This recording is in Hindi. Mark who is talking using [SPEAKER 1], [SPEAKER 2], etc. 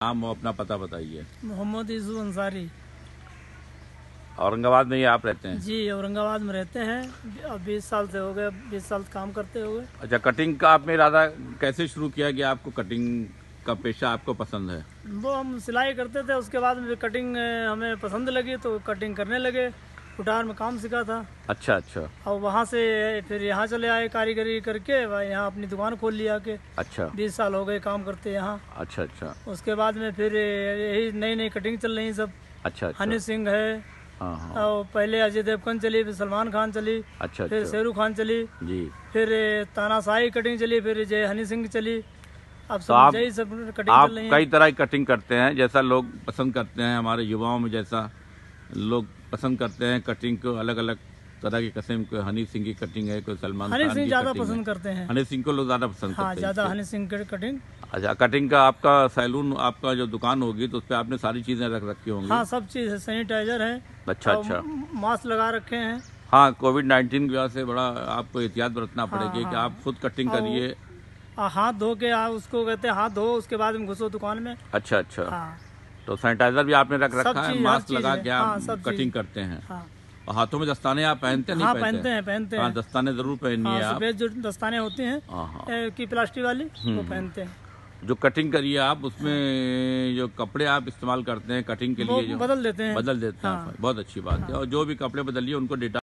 [SPEAKER 1] नाम और अपना पता बताइए।
[SPEAKER 2] मोहम्मद यूसुफ अंसारी।
[SPEAKER 1] औरंगाबाद में ही आप रहते हैं?
[SPEAKER 2] जी, औरंगाबाद में रहते हैं। अब 20 साल से हो गए, 20 साल काम करते हुए।
[SPEAKER 1] अच्छा, कटिंग का आपने इरादा कैसे शुरू किया कि आपको कटिंग का पेशा आपको पसंद है?
[SPEAKER 2] वो हम सिलाई करते थे, उसके बाद में कटिंग हमें पसंद लगी तो कटिंग करने लगे। कुटार में काम सीखा था।
[SPEAKER 1] अच्छा अच्छा।
[SPEAKER 2] और वहाँ से फिर यहाँ चले आए कारीगरी करके, यहाँ अपनी दुकान खोल लिया के।
[SPEAKER 1] अच्छा,
[SPEAKER 2] 20 साल हो गए काम करते यहाँ।
[SPEAKER 1] अच्छा अच्छा।
[SPEAKER 2] उसके बाद में फिर यही नई नई कटिंग चल रही सब।
[SPEAKER 1] अच्छा अच्छा।
[SPEAKER 2] हनी सिंह है,
[SPEAKER 1] हाँ हाँ।
[SPEAKER 2] और पहले अजय देवगन चली, फिर सलमान खान चली,
[SPEAKER 1] अच्छा
[SPEAKER 2] फिर
[SPEAKER 1] अच्छा।
[SPEAKER 2] शेरू खान चली,
[SPEAKER 1] जी।
[SPEAKER 2] फिर तानाशाही कटिंग चली, फिर जय हनी सिंह चली। अब
[SPEAKER 1] तो
[SPEAKER 2] सब यही सब कटिंग
[SPEAKER 1] आप
[SPEAKER 2] चल रही है।
[SPEAKER 1] कई तरह की कटिंग करते हैं, जैसा लोग पसंद करते हैं, हमारे युवाओं में जैसा लोग पसंद करते हैं कटिंग को, अलग अलग तरह की किस्म को। हनी सिंह की कटिंग है, कोई सलमान
[SPEAKER 2] हनी
[SPEAKER 1] खान
[SPEAKER 2] सिंह
[SPEAKER 1] की
[SPEAKER 2] ज्यादा
[SPEAKER 1] कटिंग
[SPEAKER 2] पसंद
[SPEAKER 1] है।
[SPEAKER 2] करते हैं।
[SPEAKER 1] हनी सिंह को लोग ज्यादा पसंद
[SPEAKER 2] हाँ,
[SPEAKER 1] करते हैं।
[SPEAKER 2] ज्यादा हनी सिंह की कटिंग।
[SPEAKER 1] अच्छा, कटिंग का आपका सैलून, आपका जो दुकान होगी तो उस पर आपने सारी चीजें रख रखी होंगी?
[SPEAKER 2] हाँ, सब चीज है, सैनिटाइजर है।
[SPEAKER 1] अच्छा
[SPEAKER 2] और
[SPEAKER 1] अच्छा।
[SPEAKER 2] मास्क लगा रखे हैं।
[SPEAKER 1] हाँ, कोविड-19 की वजह से बड़ा आपको एहतियात बरतना पड़ेगी कि
[SPEAKER 2] हाँ।
[SPEAKER 1] आप खुद कटिंग करिए।
[SPEAKER 2] हाथ धो के, उसको कहते हैं हाथ धो, उसके बाद में घुसो दुकान में।
[SPEAKER 1] अच्छा अच्छा।
[SPEAKER 2] हाँ,
[SPEAKER 1] तो सैनिटाइजर भी आपने रख
[SPEAKER 2] सब
[SPEAKER 1] रखा है,
[SPEAKER 2] चीज, हर
[SPEAKER 1] मास्क
[SPEAKER 2] चीज
[SPEAKER 1] लगा
[SPEAKER 2] है।
[SPEAKER 1] के
[SPEAKER 2] हाँ,
[SPEAKER 1] आप
[SPEAKER 2] सब
[SPEAKER 1] कटिंग
[SPEAKER 2] चीज।
[SPEAKER 1] करते हैं।
[SPEAKER 2] हाँ
[SPEAKER 1] और हाथों में दस्ताने आप पहनते हैं नहीं
[SPEAKER 2] हाँ,
[SPEAKER 1] पहनते?
[SPEAKER 2] पहनते
[SPEAKER 1] हाँ,
[SPEAKER 2] हैं।
[SPEAKER 1] दस्ताने जरूर पहनिए
[SPEAKER 2] हाँ,
[SPEAKER 1] आप।
[SPEAKER 2] सफेद जो दस्ताने होती हैं
[SPEAKER 1] हाँ हाँ।
[SPEAKER 2] की प्लास्टिक वाली, वो पहनते हैं।
[SPEAKER 1] जो कटिंग करिए आप, उसमें जो कपड़े आप इस्तेमाल करते हैं कटिंग के
[SPEAKER 2] वो
[SPEAKER 1] लिए, जो
[SPEAKER 2] बदल देते हैं।
[SPEAKER 1] बदल देते हैं
[SPEAKER 2] हाँ।
[SPEAKER 1] आप, बहुत अच्छी बात है। और जो भी कपड़े बदलिए उनको डेटा